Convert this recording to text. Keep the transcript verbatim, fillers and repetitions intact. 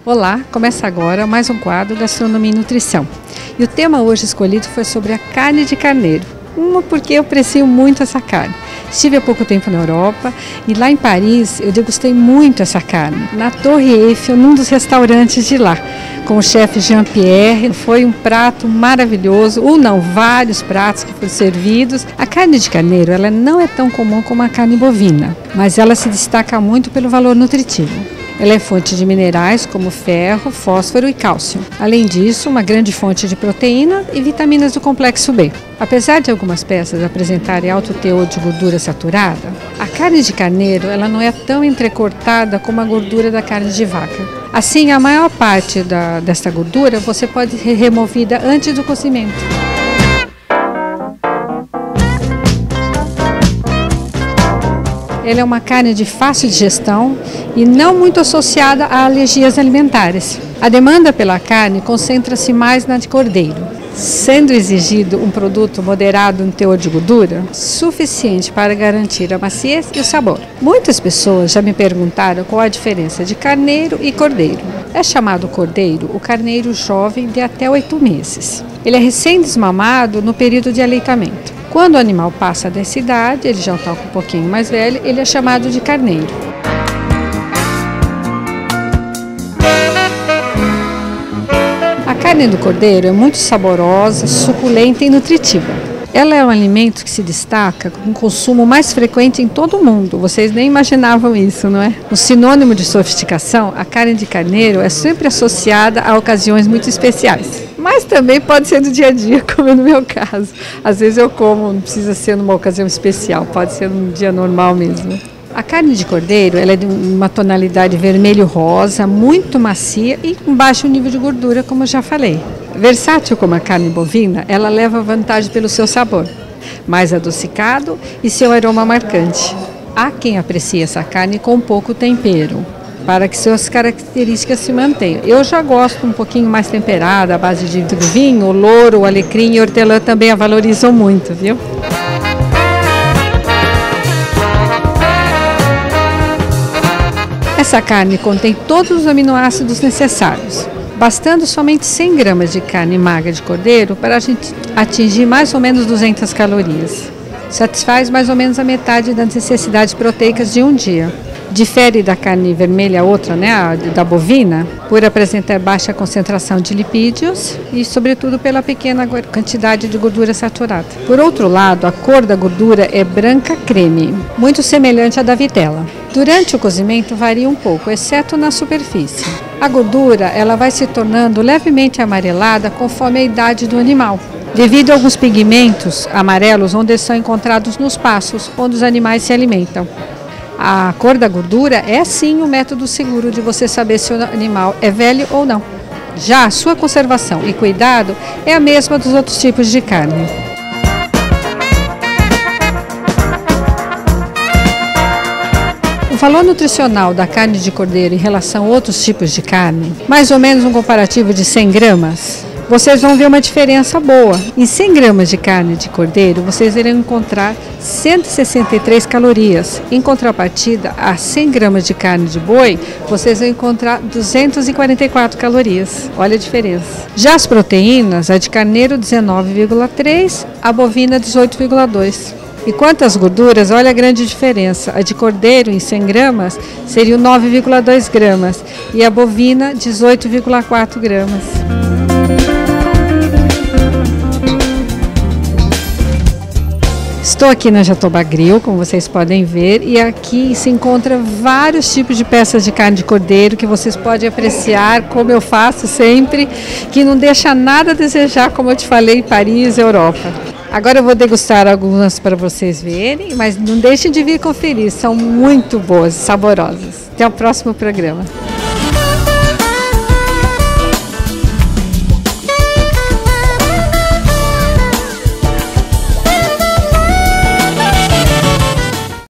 Olá, começa agora mais um quadro Gastronomia e Nutrição. E o tema hoje escolhido foi sobre a carne de carneiro. Uma porque eu aprecio muito essa carne. Estive há pouco tempo na Europa e lá em Paris eu degustei muito essa carne. Na Torre Eiffel, num dos restaurantes de lá, com o chefe Jean-Pierre. Foi um prato maravilhoso, ou não, vários pratos que foram servidos. A carne de carneiro ela não é tão comum como a carne bovina, mas ela se destaca muito pelo valor nutritivo. Ela é fonte de minerais como ferro, fósforo e cálcio. Além disso, uma grande fonte de proteína e vitaminas do complexo B. Apesar de algumas peças apresentarem alto teor de gordura saturada, a carne de carneiro ela não é tão entrecortada como a gordura da carne de vaca. Assim, a maior parte da, desta gordura você pode ser removida antes do cozimento. Ela é uma carne de fácil digestão e não muito associada a alergias alimentares. A demanda pela carne concentra-se mais na de cordeiro, sendo exigido um produto moderado no teor de gordura, suficiente para garantir a maciez e o sabor. Muitas pessoas já me perguntaram qual a diferença de carneiro e cordeiro. É chamado cordeiro o carneiro jovem de até oito meses. Ele é recém-desmamado no período de aleitamento. Quando o animal passa dessa idade, ele já está um pouquinho mais velho, ele é chamado de carneiro. A carne do cordeiro é muito saborosa, suculenta e nutritiva. Ela é um alimento que se destaca com um consumo mais frequente em todo o mundo. Vocês nem imaginavam isso, não é? O sinônimo de sofisticação, a carne de carneiro é sempre associada a ocasiões muito especiais. Mas também pode ser do dia a dia, como no meu caso. Às vezes eu como, não precisa ser numa ocasião especial, pode ser num dia normal mesmo. A carne de cordeiro ela é de uma tonalidade vermelho-rosa, muito macia e com baixo nível de gordura, como eu já falei. Versátil como a carne bovina, ela leva vantagem pelo seu sabor, mais adocicado e seu aroma marcante. Há quem aprecie essa carne com pouco tempero, para que suas características se mantenham. Eu já gosto um pouquinho mais temperada, à base de vinho, louro, alecrim e hortelã também a valorizam muito, viu? Essa carne contém todos os aminoácidos necessários, bastando somente cem gramas de carne magra de cordeiro para a gente atingir mais ou menos duzentas calorias. Satisfaz mais ou menos a metade das necessidades proteicas de um dia. Difere da carne vermelha, outra, né, a da bovina, por apresentar baixa concentração de lipídios e, sobretudo, pela pequena quantidade de gordura saturada. Por outro lado, a cor da gordura é branca creme, muito semelhante à da vitela. Durante o cozimento varia um pouco, exceto na superfície. A gordura ela vai se tornando levemente amarelada conforme a idade do animal, devido a alguns pigmentos amarelos onde são encontrados nos pastos, onde os animais se alimentam. A cor da gordura é sim um método seguro de você saber se o animal é velho ou não. Já a sua conservação e cuidado é a mesma dos outros tipos de carne. O valor nutricional da carne de cordeiro em relação a outros tipos de carne, mais ou menos um comparativo de cem gramas, vocês vão ver uma diferença boa. Em cem gramas de carne de cordeiro, vocês irão encontrar cento e sessenta e três calorias. Em contrapartida, a cem gramas de carne de boi, vocês vão encontrar duzentas e quarenta e quatro calorias. Olha a diferença. Já as proteínas, a de carneiro dezenove vírgula três, a bovina dezoito vírgula dois. E quanto às gorduras, olha a grande diferença. A de cordeiro em cem gramas seria nove vírgula dois gramas e a bovina dezoito vírgula quatro gramas. Estou aqui na Jatobá Grill, como vocês podem ver, e aqui se encontra vários tipos de peças de carne de cordeiro que vocês podem apreciar, como eu faço sempre, que não deixa nada a desejar, como eu te falei, em Paris, Europa. Agora eu vou degustar algumas para vocês verem, mas não deixem de vir conferir, são muito boas e saborosas. Até o próximo programa.